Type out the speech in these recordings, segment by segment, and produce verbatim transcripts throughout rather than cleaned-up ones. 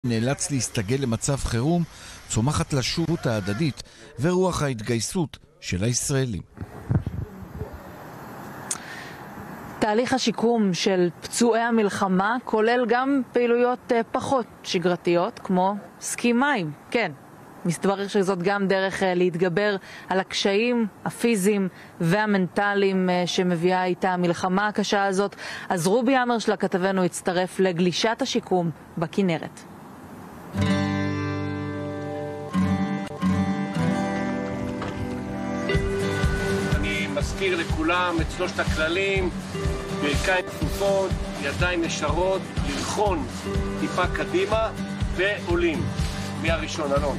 נאלץ להסתגל למצב חירום, צומחת לשורות ההדדית ורוח ההתגייסות של הישראלים. תהליך השיקום של פצועי המלחמה כולל גם פעילויות פחות שגרתיות, כמו סקי מים. כן, מסתבר שזאת גם דרך להתגבר על הקשיים הפיזיים והמנטליים שמביאה איתה המלחמה הקשה הזאת. אז רובי אמרשלג כתבנו הצטרף לגלישת השיקום בכנרת. אני מזכיר לכולם את שלושת הכללים: ברכיים כפופות, ידיים ישרות, ללחון טיפה קדימה ועולים. מי הראשון, אלון?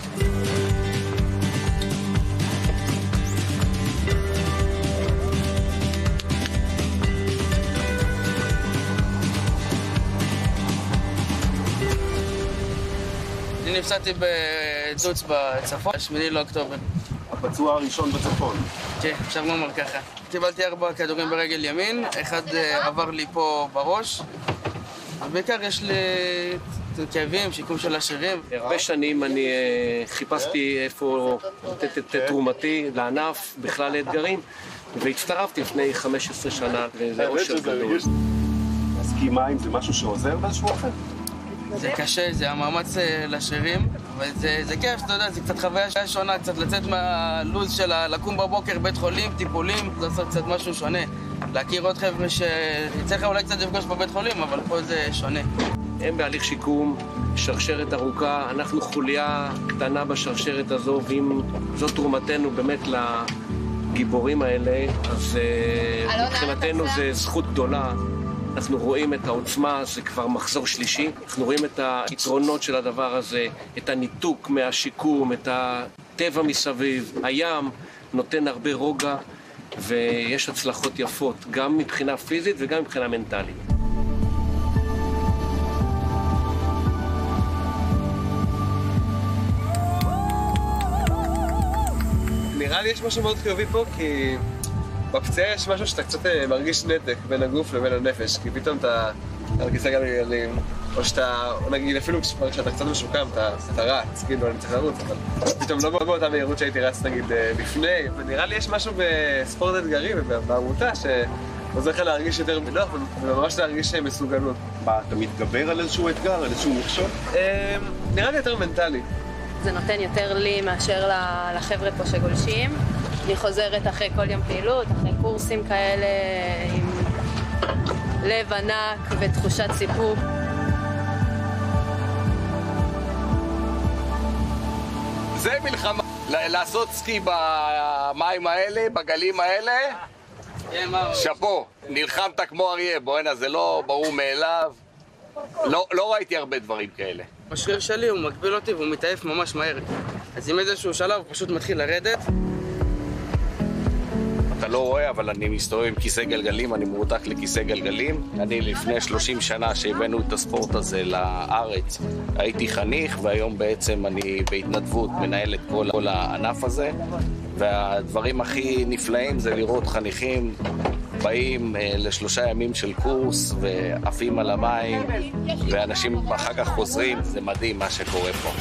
אני נפצעתי בדוץ בצפון, שמיני לאוקטובר. הפצוע הראשון בצפון. כן, עכשיו נאמר ככה. קיבלתי ארבע כדורים ברגל ימין, אחד עבר לי פה בראש, ובעיקר יש לי כאבים, שיקום של השרירים. הרבה שנים אני חיפשתי איפה לתת את תרומתי לענף, בכלל לאתגרים, והצטרפתי לפני חמש עשרה שנה, וזה אושר גדול. סקי מים זה משהו שעוזר באיזשהו אופן? זה קשה, זה המאמץ לשרירים, אבל זה, זה כיף, אתה יודע, זה קצת חוויה שונה, קצת לצאת מהלוז של לקום בבוקר, בית חולים, טיפולים, לעשות קצת משהו שונה. להכיר עוד חבר'ה שיצא לך אולי קצת לפגוש בבית חולים, אבל פה זה שונה. הם בהליך שיקום, שרשרת ארוכה, אנחנו חוליה קטנה בשרשרת הזו, ואם זו תרומתנו באמת לגיבורים האלה, אז מבחינתנו זה זכות גדולה. אנחנו רואים את העוצמה, זה כבר מחזור שלישי, אנחנו רואים את היתרונות של הדבר הזה, את הניתוק מהשיקום, את הטבע מסביב, הים נותן הרבה רוגע, ויש הצלחות יפות, גם מבחינה פיזית וגם מבחינה מנטלית. נראה לי יש משהו מאוד חיובי פה, כי בפציעה יש משהו שאתה קצת מרגיש נתק בין הגוף לבין הנפש, כי פתאום אתה על כיסא גלגלים, או שאתה, נגיד אפילו כשאתה קצת משוקם, אתה, אתה רץ, כאילו אני צריך לרוץ, אבל פתאום לא באותה מהירות שהייתי רץ נגיד לפני, ונראה לי יש משהו בספורט אתגרי ובעמותה שעוזר לך להרגיש יותר בנוח וממש להרגיש מסוגלות. מה, אתה מתגבר על איזשהו אתגר, על איזשהו מכשול? נראה לי יותר מנטלי. זה נותן יותר לי מאשר לחבר'ה פה שגולשים. אני חוזרת אחרי כל יום פעילות, אחרי קורסים כאלה, עם לב ענק ותחושת סיפוק. זה מלחמה. לעשות סקי במים האלה, בגלים האלה, שפו, נלחמת כמו אריה, בואנה, זה לא ברור מאליו. לא, לא ראיתי הרבה דברים כאלה. השריר שלי הוא מגביל אותי והוא מתעייף ממש מהר. אז עם איזשהו שלב הוא פשוט מתחיל לרדת. אתה לא רואה, אבל אני מסתובב עם כיסא גלגלים, אני מורתק לכיסא גלגלים. אני לפני שלושים שנה שהבאנו את הספורט הזה לארץ, הייתי חניך, והיום בעצם אני בהתנדבות מנהל את כל, כל הענף הזה. והדברים הכי נפלאים זה לראות חניכים באים אה, לשלושה ימים של קורס ועפים על המים, ואנשים אחר כך חוזרים, זה מדהים מה שקורה פה.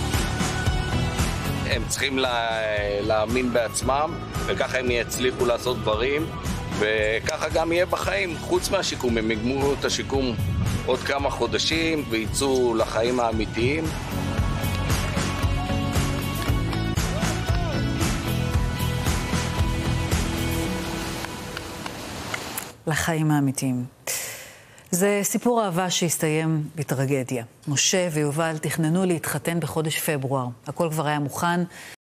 הם צריכים לה, להאמין בעצמם, וככה הם יצליחו לעשות דברים, וככה גם יהיה בחיים. חוץ מהשיקום, הם יגמרו את השיקום עוד כמה חודשים, ויצאו לחיים האמיתיים. לחיים האמיתיים. זה סיפור אהבה שהסתיים בטרגדיה. משה ויובל תכננו להתחתן בחודש פברואר. הכל כבר היה מוכן.